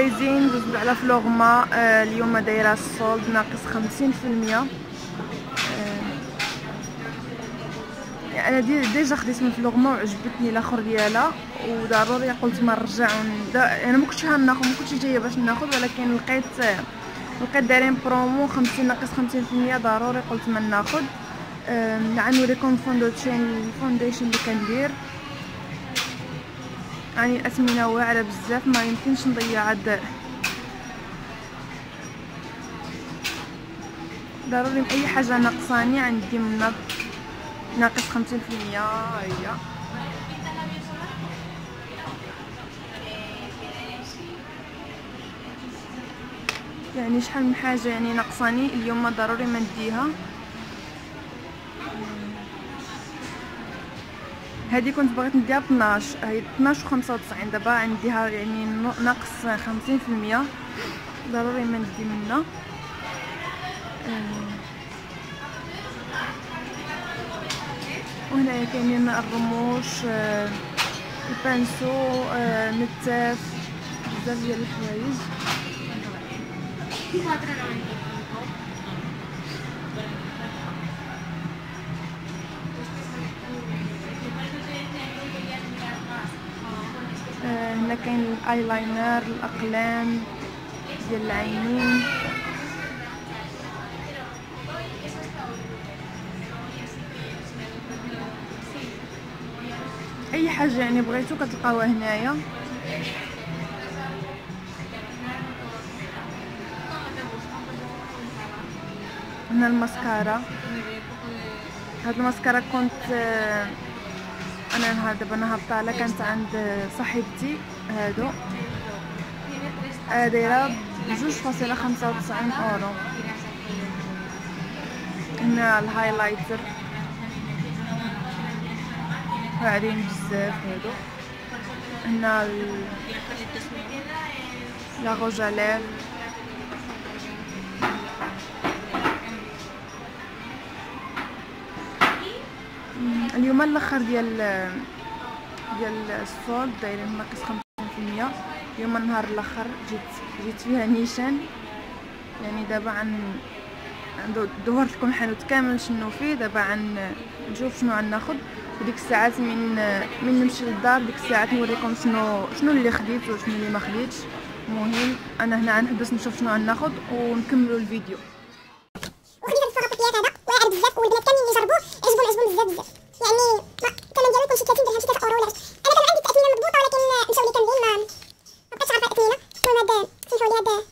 دايزين دوزو على فلوغما. اليوم دايره السولد ناقص 50%. انا ديجا خديت من فلوغما وعجبتني الاخر ديالها، وضروري قلت ما نرجع. انا ما كنتش هناخذ، ما كنتش جايه باش ناخذ، ولكن لقيت دايرين برومو 50 ناقص 50%. ضروري قلت ما ناخذ. غنوريكم الفونديشن اللي كندير. يعني الاثمنه واعره بزاف، ما يمكنش نضيع هاد. ضروري اي حاجه ناقصاني عندي منها ناقص 50%. هي يعني شحال من حاجه يعني ناقصاني اليوم، ضروري ما نديها. هذه كنت بغيت نديها ب 12، هي 12 و95. دابا عنديها يعني ناقص 50%. ضروري ما ندي منها. وهنايا كاينين الرموش، البانسو، نتاف، بزاف ديال الحوايج. هنا كاين الايلاينر، الاقلام ديال العينين. اي حاجه يعني بغيتو كتلقاوها هنايا. هنا الماسكارا. هاد الماسكارا كنت انا نهار دابا نهار طالع كانت عند صاحبتي. هادو دايره 2.95 اورو. هنا الهايلايتر واعرين بزاف هادو. هنا لا روجالير. اليوم الاخر ديال السولد دايرين ناقص 50%. اليوم النهار الاخر جيت فيها نيشان. يعني دابا دورت لكم الحانوت كامل شنو فيه. دابا نشوف شنو غناخذ. وديك الساعات من نمشي للدار، ديك الساعات نوريكم شنو اللي خديت وشنو اللي ما خديتش. المهم انا هنا غنحبس نشوف شنو غناخذ ونكملوا الفيديو. وخديت هاد الفرابيات هذا واعر بزاف، والبنات كاملين اللي جربوه عجبهم بزاف يعني الثمن ديالو يكون شي 30 درهم، شي 3 اورو ولا. انا كان عندي التاثمينه مضبوطه، ولكن مشاو لي كاملين ما بقيتش عارفه التاثمينه. المهم سمحوا لي هاد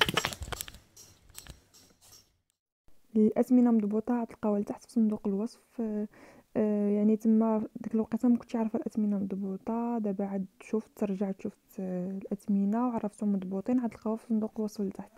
الاثمنه مضبوطه، غتلقاوها لتحت في صندوق الوصف. يعني تما ديك الوقيته ما كنتش عارفه الاثمنه مضبوطه. دابا عاد رجعت شفت الاثمنه وعرفتهم مضبوطين. غتلقاوها في صندوق الوصف لتحت.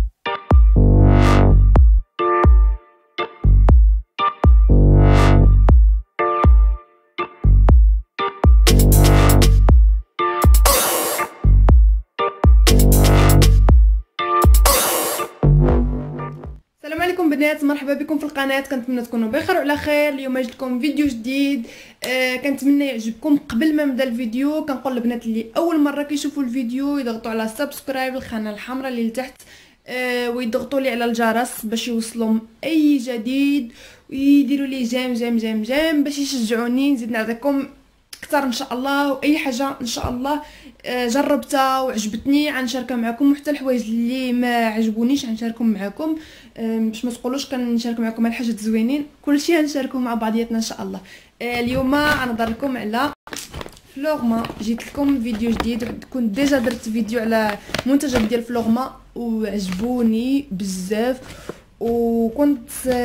السلام عليكم بنات، مرحبا بكم في القناه. كنتمنى تكونوا بخير وعلى خير. اليوم جيت لكم فيديو جديد. كنتمنى يعجبكم. قبل ما نبدا الفيديو كنقول للبنات اللي اول مره كيشوفوا الفيديو يضغطوا على سبسكرايب، القناه الحمراء اللي لتحت، ويضغطوا لي على الجرس باش يوصلهم اي جديد، ويديروا لي جيم باش يشجعوني نزيد نعطيكم اكثر ان شاء الله. واي حاجه ان شاء الله جربتها وعجبتني غنشاركها معكم، وحتى الحوايج اللي ما عجبونيش غنشاركهم معكم، باش ما تقولوش كنشارك معكم على الحاجات زوينين. كلشي غنشاركوه مع بعضياتنا ان شاء الله. اليوم غنهضر لكم على فلوغما. جيت لكم فيديو جديد. كنت ديجا درت فيديو على منتجات ديال فلوغما وعجبوني بزاف، وكنت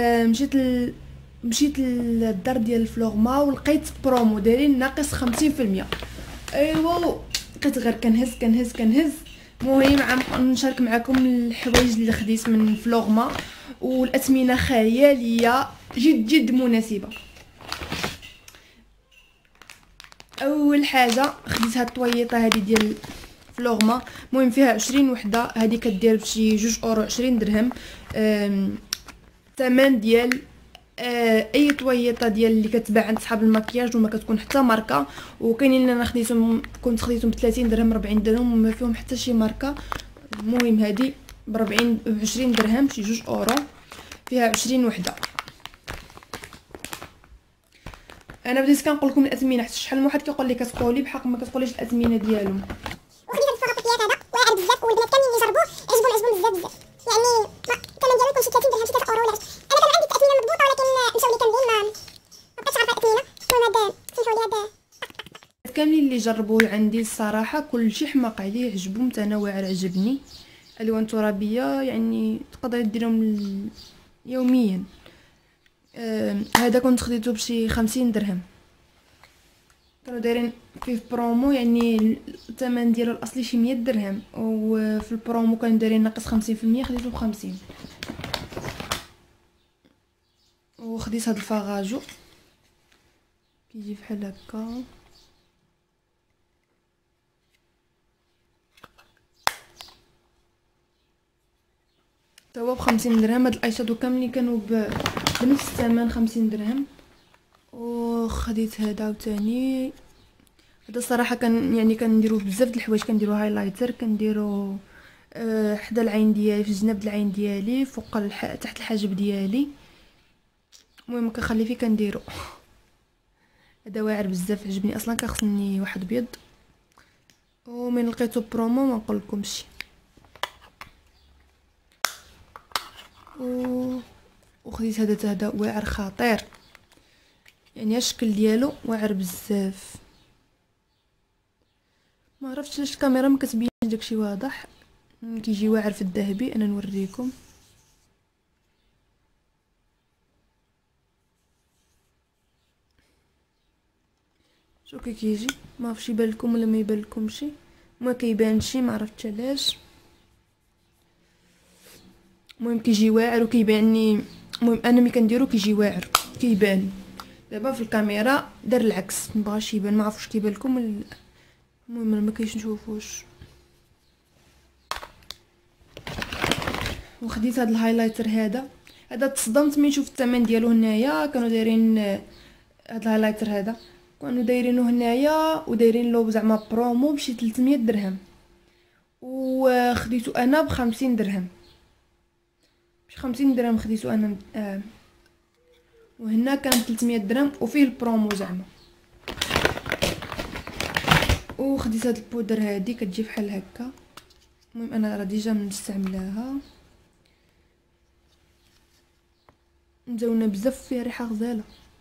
مشيت للدار ديال فلوغما ولقيت برومو دايرين ناقص 50%. ايوا لقيت غير كنهز. المهم نشارك معكم الحوايج اللي خديت من فلوغما، والاثمنه خياليه جد مناسبه. اول حاجه خديت هاد الطويطه هذه ديال فلوغما. المهم فيها 20 وحده. هذه كدير بشي 2 اورو 20 درهم. الثمن ديال اي طويطه ديال اللي كتباع عند صحاب المكياج وما كتكون حتى ماركه، وكاينين اللي انا خديتهم كنت خديتهم ب 30 درهم 40 درهم وما فيهم حتى شي ماركه. المهم هذه ب 20 درهم شي 2 اورو، فيها 20 وحده. انا بديت كنقول لكم الاثمنه حتى شحال من واحد كيقول لي كتقولي بحق ما كتقوليش الاثمنه ديالهم. وخديت هاد الفرابطيات هذا واعر بزاف، والبنات كاملين اللي جربوه عجبهم بزاف يعني الثمن ديالو يكون شي 30 درهم شي 3 اورو ولا. انا كان عندي التاثمنه مضبوطه ولكن مشاو لي كاملين ما بقيتش عارفه الاثمنه. المهم هاد سمحوا لي هاد كاملين اللي جربوه عندي الصراحه كلشي حماق عليه، عجبهم. حتى انا واعر عجبني. الوان ترابيه يعني تقدري ديرهم يوميا. هذا كنت خديته بشي 50 درهم، كانوا دايرين فيه برومو، يعني الثمن ديالو الاصلي شي 100 درهم، وفي البرومو كانوا دايرين ناقص 50%، خديته ب50. وخديت هاد الفاغاجو كيجي بحال هكا، تا هو ب50 درهم. هاد الايشادو كاملين كانوا بنفس الثمن 50 درهم. وخديت هذا عاوتاني. هذا الصراحه كان يعني كنديرو بزاف د الحوايج، كنديرو هايلايتر، كنديرو حدا العين ديالي، في جناب العين ديالي، فوق تحت الحاجب ديالي. المهم كنخلي فيه كنديرو. هذا واعر بزاف عجبني، اصلا كخصني واحد بيض، ومن لقيتو برومو ما نقولكمش. وخديت هذا واعر خطير، يعني الشكل ديالو واعر بزاف. ما عرفتش علاش الكاميرا ما كتبينش داكشي واضح، كيجي واعر في الذهبي. انا نوريكم. شو كيجي، ما عرفتش يبان لكم ولا ما يبان لكمش. ما كيبانش، ما عرفتش علاش. المهم كيجي واعر وكيبانني. المهم انا ملي كنديرو كيجي واعر كيبان. دابا في الكاميرا دار العكس، مبغاش يبان، ما عرفتش كيبان لكم ولا. المهم ما كاينش نشوفوش. وخديت هذا الهايلايتر هذا تصدمت من شفت الثمن ديالو هنايا. كانوا دايرين هذا الهايلايتر هذا كانوا دايرينه هنايا ودايرين له زعما برومو بشي 300 درهم، وخديته انا ب50 درهم. بشي 50 درهم خديته انا. وهنا كان 300 درهم وفيه البرومو زعما. وخديت هاد البودر هادي كتجي بحال هكا. المهم انا راه ديجا مستعملاها، مزونه بزاف، فيها ريحه غزاله.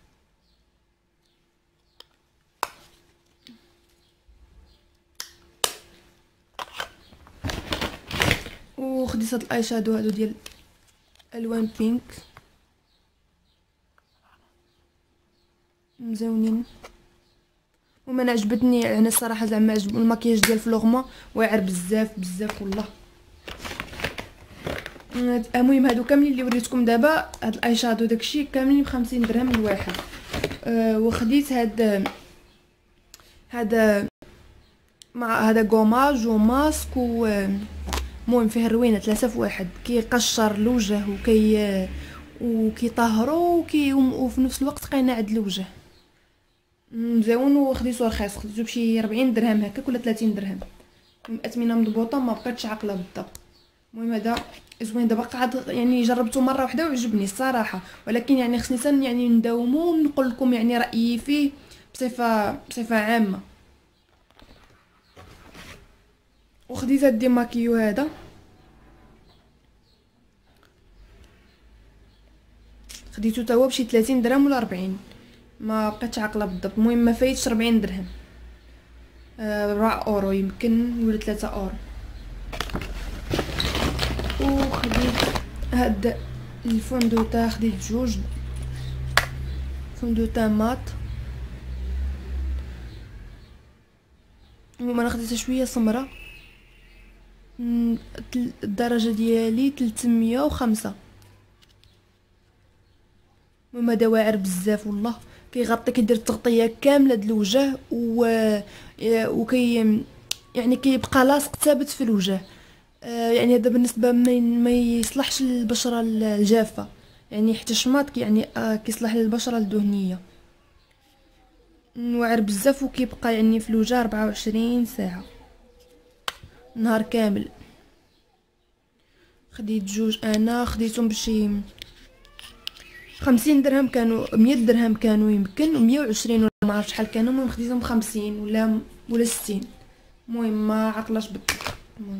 وخديت هاد الاي شادو هادو ديال الوان بينك مزونين. وما انا عجبتني يعني الصراحه، زعما عجب الماكياج ديال فلوغما واعر بزاف بزاف والله. المهم هادو كاملين اللي وريتكم دابا، هاد الاي شادو داكشي كاملين ب50 درهم الواحد. وخديت هذا مع هذا غوماج وماسك المهم فيه الروينه 3 في واحد، كيقشر الوجه وكيطهرو وفي نفس الوقت قيناعد الوجه، مزيون. وخديتو رخيص، خديتو بشي 40 درهم هكاك ولا 30 درهم. الاثمنه مضبوطه، ما بقيتش عاقله بالضبط. المهم هذا زوين. دابا قعد يعني جربته مره واحده وعجبني الصراحه، ولكن يعني خصني يعني نداومو ونقول لكم يعني رايي فيه بصفه عامه. وخديت هاد الديماكيو هذا، خديتو تا هو بشي 30 درهم ولا 40، ما بقيتش عاقله بالضبط. المهم ما فايتش 40 درهم، 4 اورو يمكن ولا 3 اورو. وخديت هاد الفوندوتا، خديت بجوج فوندوتا مات. المهم انا خديتها شويه سمره، الدرجه ديالي 305. المهم هذا واعر بزاف والله، كيغطي، كيدير التغطيه كامله د الوجه وكي يعني كيبقى لاصق ثابت في الوجه. يعني هذا بالنسبه ما يصلحش للبشره الجافه، يعني حتى الشماط يعني كيصلح للبشره الدهنيه، واعر بزاف وكيبقى يعني في الوجه 24 ساعه نهار كامل. خديت جوج، انا خديتهم بشي 50 درهم، كانوا 100 درهم كانوا يمكن، و 120 ولا ما عرفتش شحال كانوا. المهم خديتهم 50 ولا 60، المهم ما عقلاش بالضبط. المهم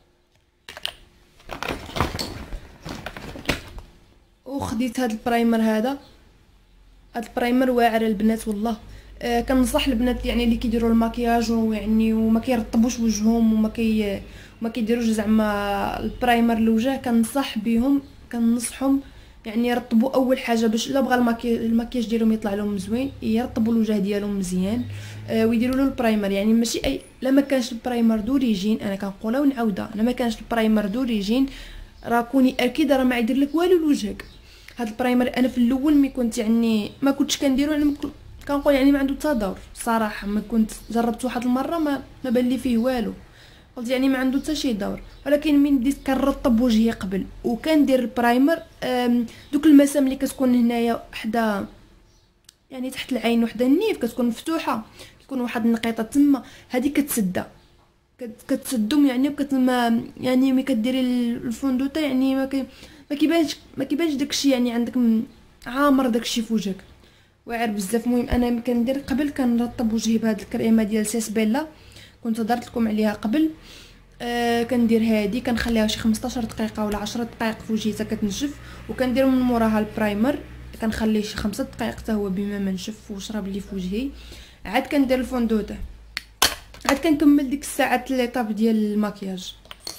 وخديت هاد البرايمر هذا. هاد البرايمر واعر البنات والله. كنصح البنات يعني اللي كيديروا المكياج ويعني وما كيرطبوش وجههم وما كيديروش زعما البرايمر للوجه، كنصح بهم كنصحهم يعني يرطبوا اول حاجه باش الا بغى المكياج ديالهم يطلع لهم زوين، يرطبوا الوجه ديالهم مزيان. ويديروا له البرايمر. يعني ماشي اي، لا ما كانش البرايمر دوريجين، انا كنقولها ونعاودها، انا ما كانش البرايمر دوريجين راه كوني اكيد راه ما يدير لك والو لوجهك. هاد البرايمر انا في الاول مي كنت يعني ما كنتش كنديرو، انا كنقول يعني ما عنده تدور صراحه. ما كنت جربت واحد المره ما بان لي فيه والو، قلت يعني ما عنده حتى شي دور. ولكن من بديت كنرطب وجهي قبل وكندير البرايمر، دوك المسام اللي كتكون هنايا حدا يعني تحت العين وحده النيف كتكون مفتوحه، كيكون واحد النقيطه تما، هذه كتسدها كتسدهم يعني يعني ملي كديري الفوندوطه يعني ما كيبانش داكشي يعني عندك عامر داكشي في وجهك، واعر بزاف. المهم انا كندير قبل كنرطب وجهي بهاد الكريمه ديال سيسبيلا، كنت هضرت لكم عليها قبل. كندير هادي كنخليها شي 15 دقيقه ولا 10 دقائق في وجهي حتى كتنشف، وكندير من موراها البرايمر كنخليه شي 5 دقائق حتى هو بما ما نشف وشرب لي في وجهي. عاد كندير الفوندوطه، عاد كنكمل ديك الساعات اللي طاب ديال المكياج.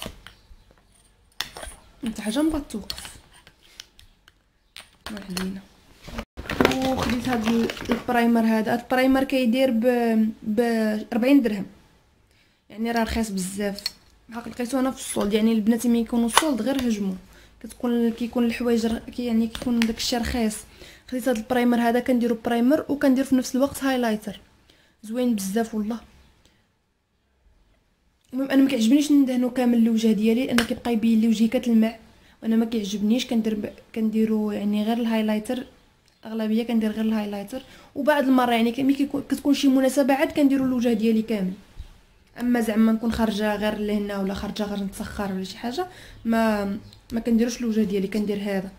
انت حاجه مبغات توقف علينا. وخديت هاد البرايمر هذا. البرايمر كيدير ب 40 درهم، يعني راه رخيص بزاف. لقيتو انا في الصولد، يعني البنات ملي يكونوا الصولد غير هجموا، كيكون الحوايج يعني كيكون داكشي رخيص. خديت هاد البرايمر هذا كنديرو برايمر وكندير في نفس الوقت هايلايتر زوين بزاف والله. المهم انا ما كيعجبنيش ندهنو كامل الوجه ديالي لان كيبقى يبين لي وجهي كتلمع، وانا ما كيعجبنيش. كنديرو يعني غير الهايلايتر، اغلبيه كندير غير الهايلايتر. وبعد المره يعني ملي كتكون شي مناسبه عاد كنديرو الوجه ديالي كامل. اما زعما نكون خارجه غير لهنا ولا خارجه غير نتسخر ولا شي حاجه ما كنديروش الوجه ديالي، كندير هذا.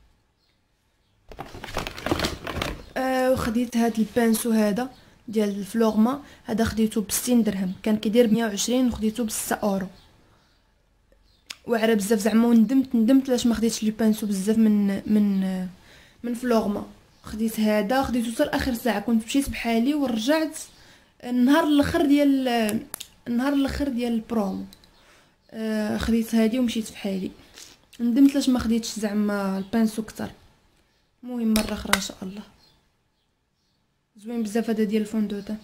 وخديت هاد البانسو هذا ديال الفلوغما، هذا خديته ب 60 درهم، كان كيدير 120 وخديته ب 6 اورو. واعره بزاف زعما، وندمت علاش ما خديتش لي بانسو بزاف من فلوغما. خديت هذا، خديته حتى لاخر ساعه، كنت مشيت بحالي ورجعت النهار الاخر ديال البرومو. خديت هذه ومشيت بحالي، ندمت علاش ما خديتش زعما البانسو كتر. المهم مره اخرى ان شاء الله. زوين بزاف هذا ديال الفوندوطه.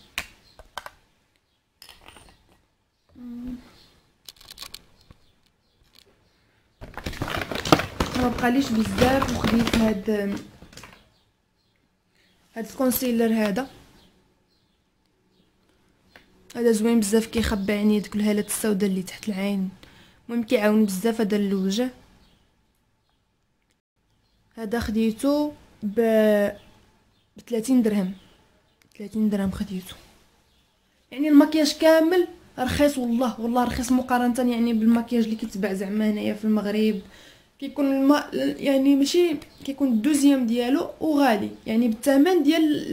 ما بقاليش بزاف. وخديت هاد الكونسيلر هذا زوين بزاف، كيخبي يعني ديك الهالات السوداء اللي تحت العين. المهم كيعاون بزاف هذا للوجه. هذا خديته ب 30 درهم، 30 درهم خديته. يعني المكياج كامل رخيص والله رخيص مقارنه يعني بالمكياج اللي كيتباع زعما هنايا في المغرب. كيكون يعني ماشي كيكون الدوزيام ديالو وغالي، يعني بالثمن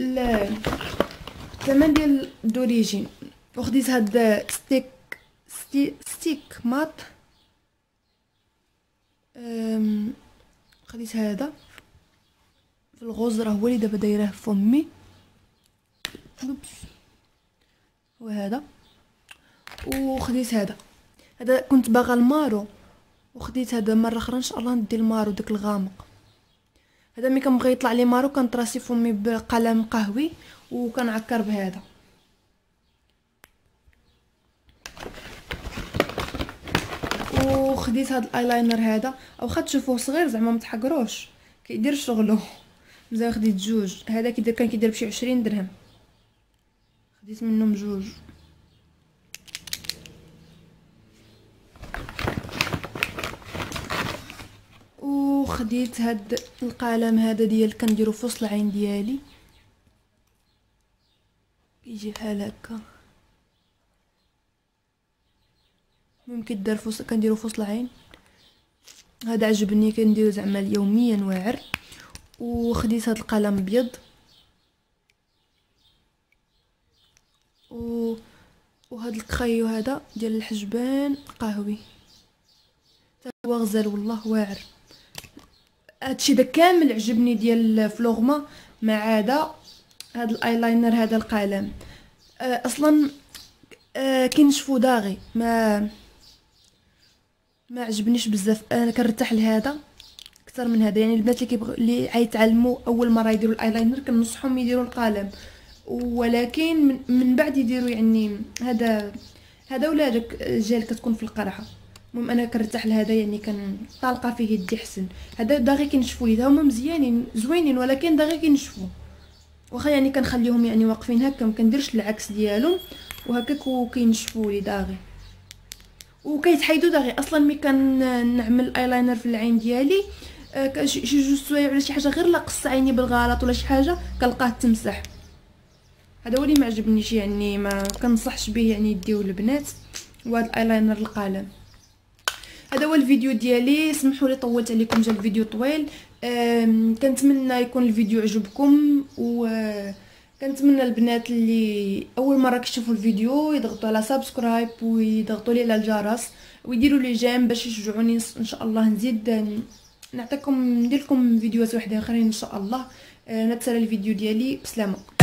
ديال دوريجين. وخديت هاد ستيك مات. خديت هذا في الغوز، راه هو اللي دابا دايره في فمي. وهذا. وخديت هذا كنت باغا المارو، وخديت هذا مره اخرى ان شاء الله ندي المارو داك الغامق. هذا ملي كنبغي يطلع لي مارو كنطراسي فمي بقلم قهوي وكنعكر بهذا. وخديت هذا الايلاينر هذا، واخا تشوفوه صغير زعما متحقروش، كيدير شغله مزال. خديت جوج، هذا كان كيدير بشي 20 درهم، خديت منهم جوج. وخديت هاد القلم هذا ديال كنديرو في وسط العين ديالي، كيجي بحال هكا، ممكن دار فوس كنديرو في وسط العين. هذا عجبني كنديرو زعما يوميا واعر. وخديت هاد القلم ابيض وهاد الكخيو هذا ديال الحجبان قهوي حتى هو غزال والله واعر. هادشي دا كامل عجبني ديال فلوغما ما عدا هاد الايلاينر هذا القلم. اصلا كينشفو داغي ما عجبنيش بزاف. انا كنرتاح لهذا اكثر من هذا. يعني البنات اللي عيتعلموا اول مره يديروا الايلاينر كننصحهم يديروا القلم، ولكن من بعد يديروا يعني هذا ولا داك الجيل كتكون في القرعه. المهم انا كنرتاح لهذا، يعني كنطالقه فيه يدي حسن. هذا داغي كينشفوا لي، هما مزيانين زوينين ولكن داغي كينشفوا. واخا يعني كنخليهم يعني واقفين هكا، ما كنديرش العكس ديالهم وهكاك وكينشفوا لي داغي وكيتحيدوا داغي. اصلا ملي كنعمل الايلاينر في العين ديالي شي جوج سوايع ولا شي حاجه غير لاقص عيني بالغلط ولا شي حاجه كنلقاه تمسح. هذا هو اللي ما عجبنيش، يعني ما كنصحش به يعني يديو البنات. وهذا الايلاينر القلم. هذا هو الفيديو ديالي. سمحوا لي طولت عليكم، جا الفيديو طويل. كنتمنى يكون الفيديو عجبكم، كنتمنى البنات اللي اول مره كيشوفوا الفيديو يضغطوا على سبسكرايب ويضغطوا لي على الجرس ويديروا لي جيم باش يشجعوني ان شاء الله نزيد ندير لكم فيديوهات واحده اخرين ان شاء الله. نتسالى الفيديو ديالي بسلامه.